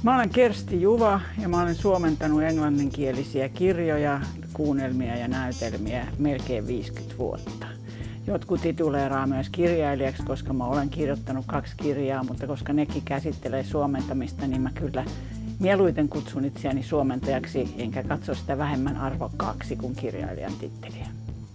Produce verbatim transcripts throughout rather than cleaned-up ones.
Mä olen Kersti Juva ja mä olen suomentanut englanninkielisiä kirjoja, kuunnelmia ja näytelmiä melkein viisikymmentä vuotta. Jotkut tituleeraa myös kirjailijaksi, koska mä olen kirjoittanut kaksi kirjaa, mutta koska nekin käsittelee suomentamista, niin mä kyllä mieluiten kutsun itseäni suomentajaksi, enkä katso sitä vähemmän arvokkaaksi kuin kirjailijan titteliä.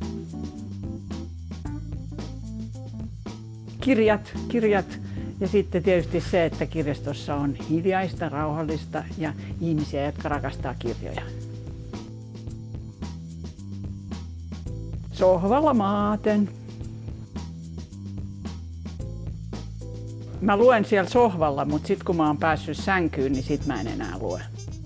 Kirjat, kirjat ja sitten tietysti se, että kirjastossa on hiljaista, rauhallista ja ihmisiä, jotka rakastaa kirjoja. Sohvalla maaten. Mä luen siellä sohvalla, mutta sitten kun mä oon päässyt sänkyyn, niin sit mä en enää lue.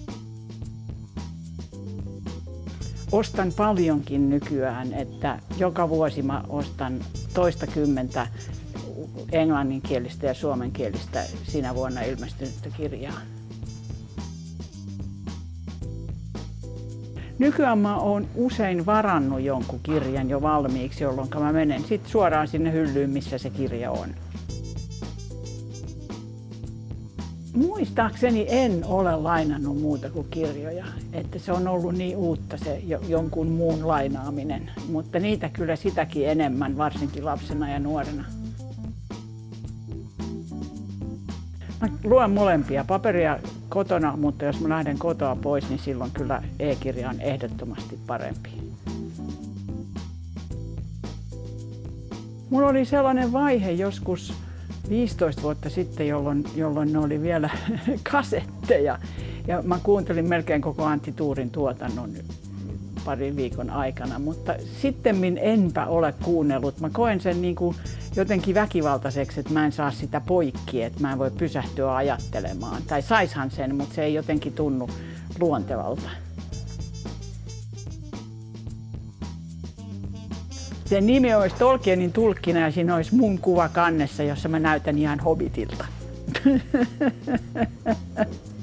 Ostan paljonkin nykyään, että joka vuosi mä ostan toistakymmentä englanninkielistä ja suomenkielistä sinä vuonna ilmestynyttä kirjaa. Nykyään mä oon usein varannut jonkun kirjan jo valmiiksi, jolloin mä menen sit suoraan sinne hyllyyn, missä se kirja on. Muistaakseni en ole lainannut muuta kuin kirjoja, että se on ollut niin uutta se jonkun muun lainaaminen, mutta niitä kyllä sitäkin enemmän, varsinkin lapsena ja nuorena. Mä luen molempia, paperia kotona, mutta jos mä lähden kotoa pois, niin silloin kyllä e-kirja on ehdottomasti parempi. Mulla oli sellainen vaihe joskus viisitoista vuotta sitten, jolloin, jolloin ne oli vielä kasetteja. Ja mä kuuntelin melkein koko Antti Tuurin tuotannon parin viikon aikana, mutta sittemmin enpä ole kuunnellut. Mä koen sen niin kuin jotenkin väkivaltaiseksi, että mä en saa sitä poikki, että mä en voi pysähtyä ajattelemaan. Tai saishan sen, mutta se ei jotenkin tunnu luontevalta. Sen nimi olisi Tolkienin tulkkina ja siinä olisi mun kuva kannessa, jossa mä näytän ihan Hobbitilta.